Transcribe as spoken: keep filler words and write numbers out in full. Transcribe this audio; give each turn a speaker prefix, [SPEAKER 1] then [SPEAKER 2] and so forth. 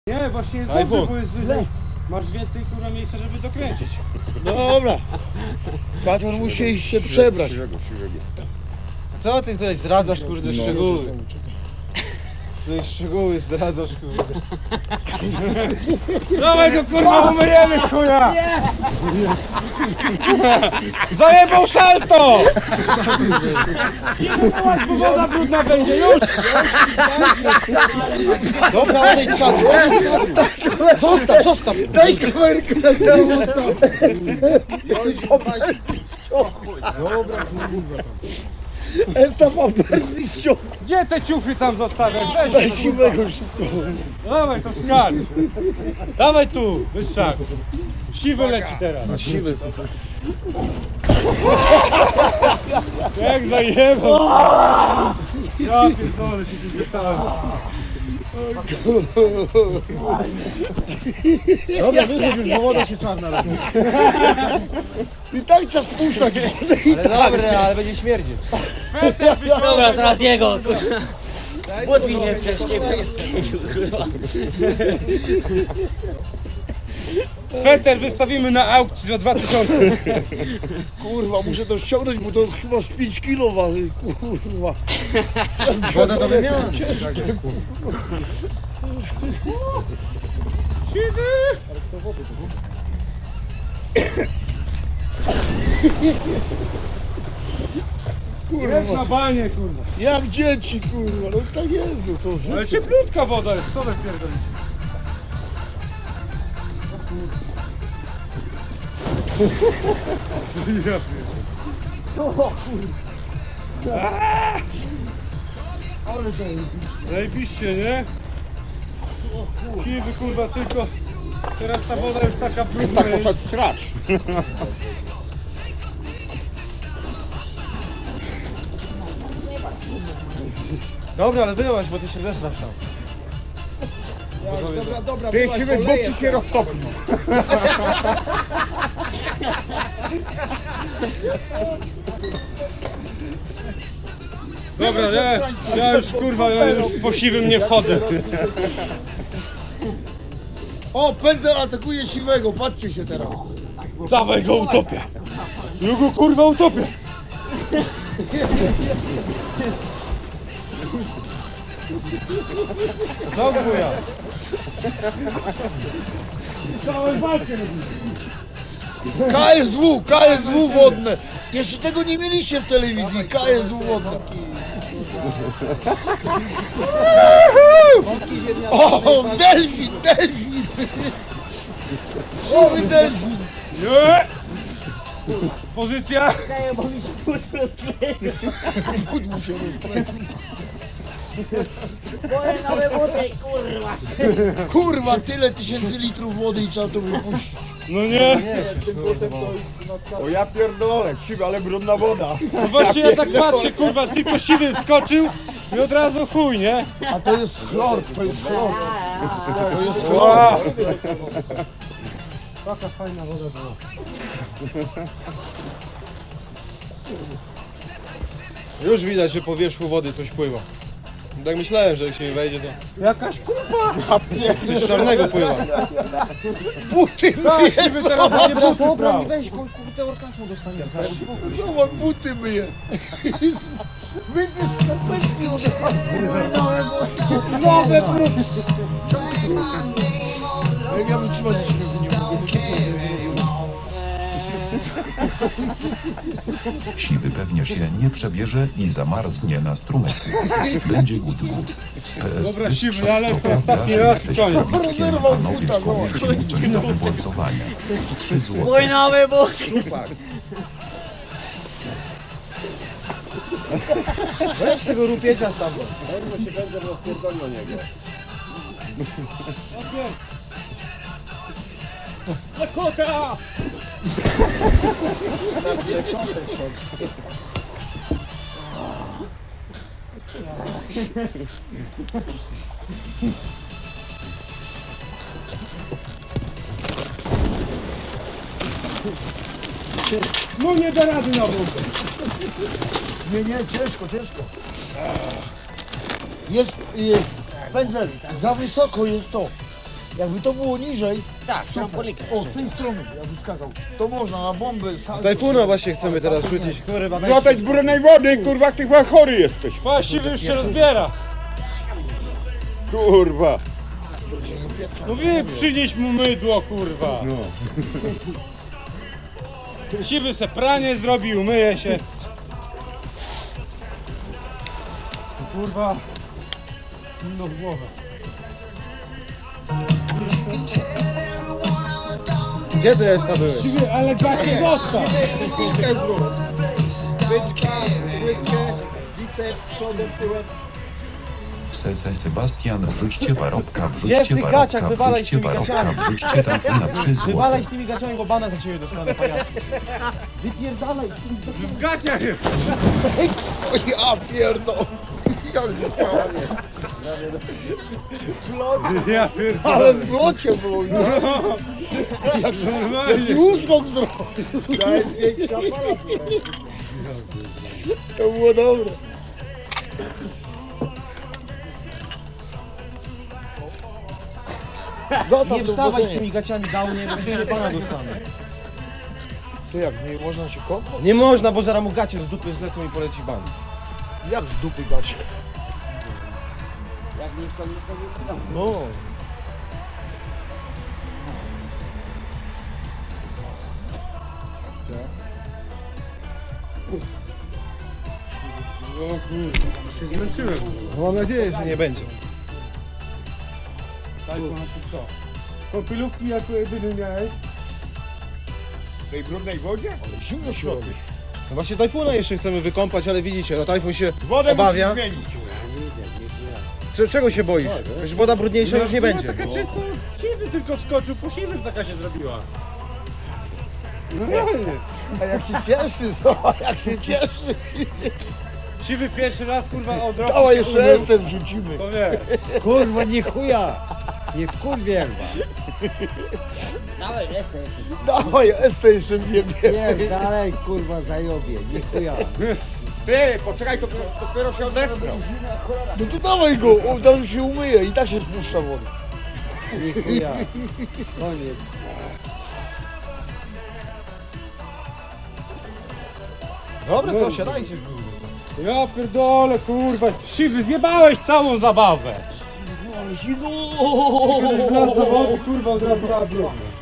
[SPEAKER 1] Nie, właśnie jest dobrze, bo jest wyżej. Masz więcej kurwa miejsca, żeby dokręcić.
[SPEAKER 2] Dobra. Patrz, on musi iść się przebrać.
[SPEAKER 1] Co ty tutaj zdradzasz, kurde, szczegóły? Tutaj szczegóły zdradzasz, kurde. Dawaj go, kurwa, umyjemy, chuja! Zajebał salto! Bo woda brudna będzie, już! Dobra, odejdź z kadru, odejdź z kadru. Zostaw, zostaw!
[SPEAKER 2] Daj kamerkę na całą stronę.
[SPEAKER 1] Dobra, kurwa.
[SPEAKER 2] Esta ma bardziej ściąg.
[SPEAKER 1] Gdzie te ciuchy tam zostawiasz? Weź
[SPEAKER 2] Daj
[SPEAKER 1] to,
[SPEAKER 2] siwego szybko.
[SPEAKER 1] dawaj to skacz. Dawaj tu, wystrzak. Siwy leci teraz.
[SPEAKER 2] A siwy.
[SPEAKER 1] Jak zajebał. Ja pierdolę się tu wystałem. Dobra, wychodź już, bo woda się czarna robi.
[SPEAKER 2] I tak trzeba spuszczać wodę i tak.
[SPEAKER 1] Dobre, ale będzie śmierdzieć.
[SPEAKER 3] Dobra, teraz jego, kurwa. Błot mi nie wcześniej, kurwa.
[SPEAKER 1] Sweter wystawimy na aukcję za dwa tysiące.
[SPEAKER 2] Kurwa, muszę to ściągnąć, bo to chyba z pięć kilo waży. Kurwa.
[SPEAKER 1] Woda do wymiany.
[SPEAKER 2] Kurwa.
[SPEAKER 1] Jest na banie, kurwa.
[SPEAKER 2] Jak dzieci, kurwa. No tak jest, no to życie.
[SPEAKER 1] Ale cieplutka woda jest, co wy pierdolicie? Ja pierdolę. Ale zajebiście, nie? Siwy, kurwa, tylko teraz ta woda już taka brudna
[SPEAKER 2] Tak poszedł stracz.
[SPEAKER 1] Dobra, ale wyłaź, bo ty się zesrasz tam.
[SPEAKER 2] Dobra, dobra.
[SPEAKER 4] Ty siwy buki się roztopną.
[SPEAKER 1] Dobra, nie? Ja już, kurwa, ja już po siwym nie wchodzę.
[SPEAKER 2] O, pędzel atakuje siwego, patrzcie się teraz.
[SPEAKER 1] Dawaj go, utopię. Ja go, kurwa, utopię. Do buja. Całą walkę robimy.
[SPEAKER 2] K S W, K S W wodne. Jeszcze tego nie mieliście w telewizji. K S W wodne. O, delfin, delfin. Siwy delfin.
[SPEAKER 1] Nie! Pozycja!
[SPEAKER 3] Daję, bo mi się kurwa rozkleje.
[SPEAKER 2] Wód mu się rozpędził.
[SPEAKER 3] Moje nowe buty, kurwa.
[SPEAKER 2] Kurwa, tyle tysięcy litrów wody i trzeba to wypuścić.
[SPEAKER 1] No nie!
[SPEAKER 4] O ja pierdolę, siwy, ale brudna woda.
[SPEAKER 1] No właśnie ja tak patrzę, kurwa, tylko siwy wskoczył i od razu chuj, nie?
[SPEAKER 2] A to jest chlor, to jest chlor. To jest chlor.
[SPEAKER 1] Wow. Taka fajna woda była. Już widać, że po wierzchu wody coś pływa. Tak myślałem, że jak się wejdzie, to... Jakaś kupa! Coś czarnego pływa.
[SPEAKER 2] Buty
[SPEAKER 1] Tak,
[SPEAKER 2] myje,
[SPEAKER 1] siwy teraz będzie buty brał.
[SPEAKER 5] weź, bo kurde orgazmu dostanie.
[SPEAKER 2] zobacz, buty myje. Wybierz skarpetki od nowe buty. Jak ja wytrzymać się nie mogę, bo to co nie zrobił?
[SPEAKER 6] Siwy pewnie się nie przebierze i zamarznie na strumyku. Będzie gut gut. P S
[SPEAKER 1] Dobra, siwy, ale co ostatni raz i
[SPEAKER 6] jesteś
[SPEAKER 1] koniec.
[SPEAKER 6] prawiczkiem, a nowiec powie ci mu coś do wybłącowania. Trzy złote.
[SPEAKER 3] Mój nowy buty.
[SPEAKER 1] Weź tego rupiecia stamtąd.
[SPEAKER 4] Pewno się będzie rozpierdoli o niego.
[SPEAKER 1] Na kota! No nie da rady na wodę.
[SPEAKER 2] Nie, nie, ciężko, ciężko. Jest, jest, pędzel, za wysoko jest to. Jakby to było niżej,
[SPEAKER 3] Tak, w trampolikę.
[SPEAKER 2] o, z tej strony, jakby skakał, to można na bomby, salto.
[SPEAKER 1] Tajfuna właśnie chcemy teraz rzucić.
[SPEAKER 4] Złotać z brudnej wody, kurwa, ty chyba chory jesteś.
[SPEAKER 1] Właściwie już się rozbiera.
[SPEAKER 4] Kurwa.
[SPEAKER 1] No wie, przynieś mu mydło, kurwa.
[SPEAKER 4] No.
[SPEAKER 1] Siwy se pranie zrobił, myje się. Kurwa. No w głowę. Gdzie ty jest to byłeś? Siwy, ale gacie zostaw.
[SPEAKER 2] Szpilkę zrób. Byczka, łydkę, biceps, przodem, tyłem.
[SPEAKER 6] Sese Sebastian, wrzućcie parobka,
[SPEAKER 1] Gdzie w
[SPEAKER 6] wrzućcie
[SPEAKER 1] tych gaciach?
[SPEAKER 6] parobka,
[SPEAKER 1] Wywalaj
[SPEAKER 6] wrzućcie
[SPEAKER 1] z tymi
[SPEAKER 6] parobka,
[SPEAKER 1] gaciami.
[SPEAKER 6] wrzućcie Tajfuna trzy
[SPEAKER 1] Wywalaj
[SPEAKER 6] złote.
[SPEAKER 1] z tymi gaciami, bo bana za ciebie dostanę, pajacu.
[SPEAKER 2] Wypierdalaj.
[SPEAKER 1] W gaciach jest.
[SPEAKER 2] Ja pierdol. Jak to
[SPEAKER 1] Ja pierdolę.
[SPEAKER 2] Ale w locie było, nie? Jaki uskok zrobił. To było dobre. Zostaw
[SPEAKER 1] Nie
[SPEAKER 2] to
[SPEAKER 1] wstawaj z
[SPEAKER 2] basenie.
[SPEAKER 1] tymi gaciami downie, bo będzie pana dostanę.
[SPEAKER 2] To jak, nie można się kąpać?
[SPEAKER 1] Nie można, bo zaraz mu gacie z dupy zlecą i poleci ban.
[SPEAKER 2] Jak z dupy gacie? No.
[SPEAKER 1] Się zmęczyłem. No mam nadzieję, że nie będzie.
[SPEAKER 4] Kąpielówki jak jedyny miałeś? W tej brudnej wodzie?
[SPEAKER 2] Zimno się robi.
[SPEAKER 1] No właśnie Tajfuna jeszcze chcemy wykąpać, ale widzicie, no Tajfun się
[SPEAKER 4] Wodę
[SPEAKER 1] obawia.
[SPEAKER 4] musisz zmienić.
[SPEAKER 1] C- Czego się boisz? Już woda brudniejsza już nie będzie.
[SPEAKER 4] Taka czysta, siwy tylko wskoczył, po siwym taka się zrobiła.
[SPEAKER 2] A jak się cieszy, zobacz, jak się cieszy.
[SPEAKER 1] Siwy pierwszy raz kurwa od roku
[SPEAKER 2] Dawaj
[SPEAKER 1] się
[SPEAKER 2] jeszcze
[SPEAKER 1] umył.
[SPEAKER 2] estem wrzucimy.
[SPEAKER 1] To wie.
[SPEAKER 5] Kurwa, nie chuja! Nie wkurwię
[SPEAKER 3] Dawaj, jestem.
[SPEAKER 2] Dawaj estem jeszcze wjebie.
[SPEAKER 5] Nie, dalej kurwa zajobie, nie chuja.
[SPEAKER 4] Ty, poczekaj, to dopiero się odesrał.
[SPEAKER 2] No to dawaj go, on tam się umyje i tak się spuszcza woda.
[SPEAKER 5] Nie chuja. Koniec.
[SPEAKER 1] Dobra, co, siadajcie.
[SPEAKER 7] Ja pierdolę, kurwa, siwy, zjebałeś całą zabawę!
[SPEAKER 2] Ale zimno.
[SPEAKER 7] Kurwa, od razu